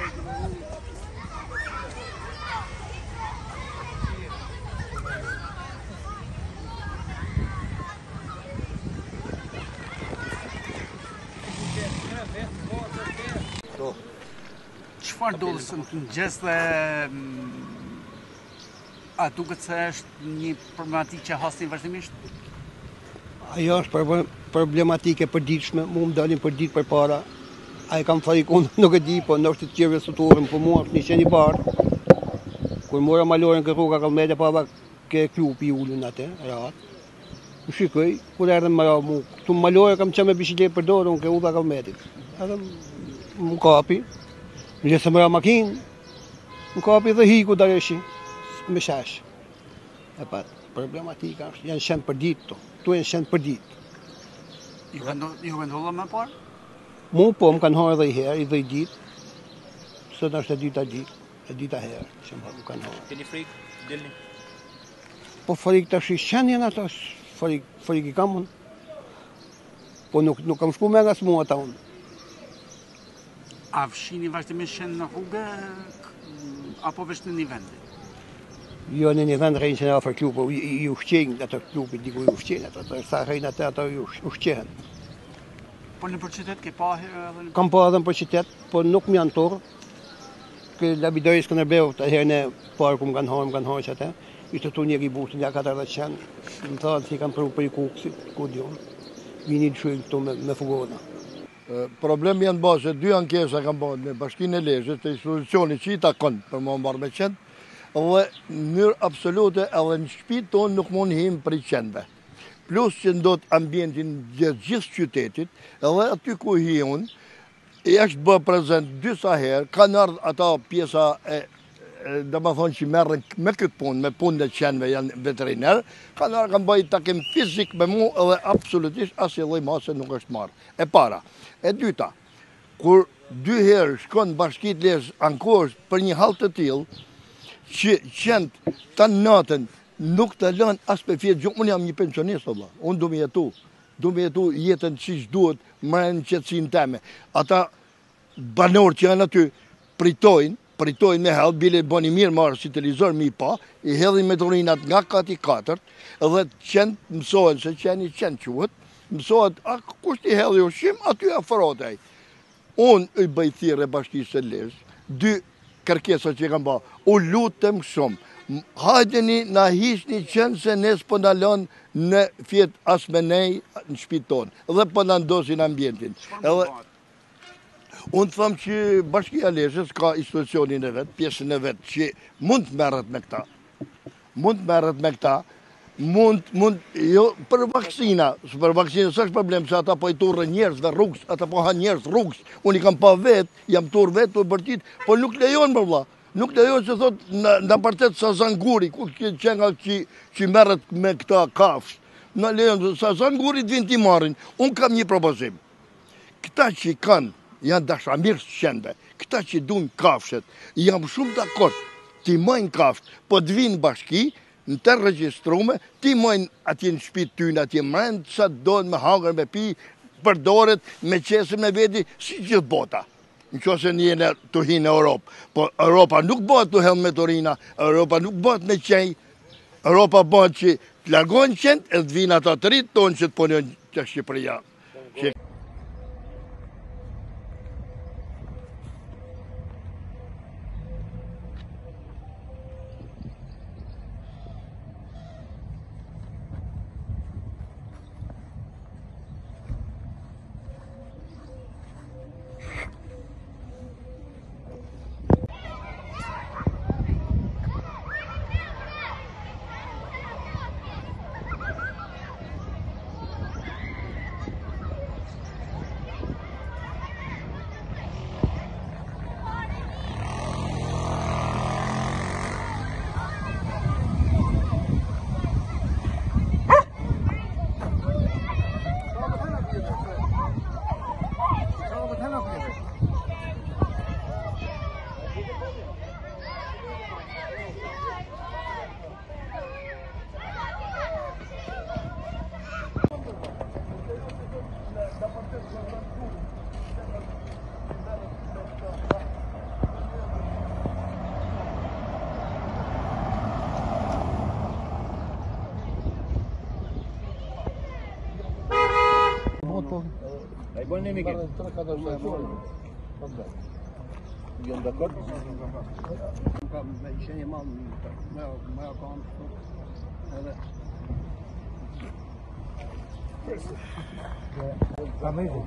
Çfarë ndodh së mëngjes dhe a duket se është një problematikë që hasni vazhdimisht? Ajo është problematike e përditshme, mu më dalin për ditë përpara. Ai kam frikë, unë nuk e di, po ndoshta të tjerëve suturën, po mua është një qenë i bardhë. Kur mora maloren ke rruga Kallmete, pava ke klupi ulën atë, rahat. Më shikoj, kur erdhëm më mu, këtu malore kam qenë me biçikletë për dorë, unë ke rruga Kallmetit. Edhe më kapi, më lese më ra makinë, më kapi dhe hiku dareshi, me shash. E pa, problematika është, janë shenë për ditë, tu janë shenë për ditë. Ju vendolla më parë? Mu po më kanë harë dhe i herë, i dhe i ditë, sot është e dita herë që më kanë harë. Keni frikë, dilni? Po frikë të shi shenë janë ato, frikë i kam unë. Po nuk kam shku me nga s'mu ata unë. A fshini vazhdimisht shenë në rrugë, apo veç në një vend? Jo, në një vend rejnë që në afer klubu, i ushqenë ato klubi, diku i ushqenë ato, sa rejnë ato i ushqehen. Po në për qytet ke pa herë? Kam pa edhe në për qytet, po nuk më janë torë. Kë labidojës Skënderbeu, të herën e parë ku më kanë harë që atë, ishte tu njëri bushtë, nga 40 qenë, më thadë si kam për i kukësit, ku dionë, vini të shullë këtu me fugona. Problemi janë base, 2 ankesa kam bërë në Bashkinë e Lezhës, të institucioni që i takon për më mbarë me qenë, dhe në mënyrë absolute edhe në shtëpi tonë nuk mund him për i qenëve. Plus që ndot ambientin gjithë qytetit, edhe aty ku hi unë, e është bë prezent dysa herë, kanë ardhë ata pjesa dhe më thonë që merren me këtë punë, me punë e qenëve janë veteriner, kanë bëjë takim fizik me mu edhe absolutisht asë lloj mase nuk është marrë. E para. E dyta, kur 2 herë shkon Bashkia e Lezhës ankosh për një hall të tillë, që qenë të natën nuk të lënë as për fjetë gjumë, unë jam një pensionist, unë du me jetu jetën që duhet më në qëtësin teme. Ata banorë që janë aty pritojnë me hellë, bile bëni mirë marë si televizor mi pa, i hedhin me torinat nga kati 4, edhe qenë mësohen se qeni qenë quhet, mësohet, a kusht i hedhi ushqim, aty afrotaj. Unë i bëjthire Bashkisë e Lezhës, 2 kërkesa që kam ba, u lutëm shumë, hajdeni na hiqni qenë se nes po na lën në fjetë as me nej në shtëpinë tonë, dhe po na ndosin ambientin. Unë thëmë që Bashkia e Lezhës ka institucionin e vetë, pjesën e vetë, që mund të merret me këta. Jo, për vaksina, s'është problem, se ata po i turrë njerëzve rrugës, ata po ha njerëz rrugës, unë i kam pa vetë, jam turrë vetë të bërtit, po nuk lejon më vëlla. Nuk lejon që thot në partet Sazanguri, ku qenga që merret me këta kafsh. Në lejon Sazangurit vinë t'i marrin. Unë kam një propozim. Këta që janë dashamirës qenëve, këta që dunë kafshet, jam shumë dakord, t'i majnë kafsht, po t'vinë bashki, në të regjistrume, t'i majnë atje në shtëpitë tyne, atje mrend, sa dojnë me hangër, me pi, përdoret, me qesin me veti, si gjithë bota. Në që se njene të hinë në Europë. Po Europa nuk bëhet të helmë me torina, Europa nuk bëhet me qenj, Europa bëhet që të largojnë qenë, e të vinë ata të rritë tonë që të punojnë që Shqipëria. molto. Hai buon nemico? Andiamo d'accordo? Ще нема моя комната. Amazing.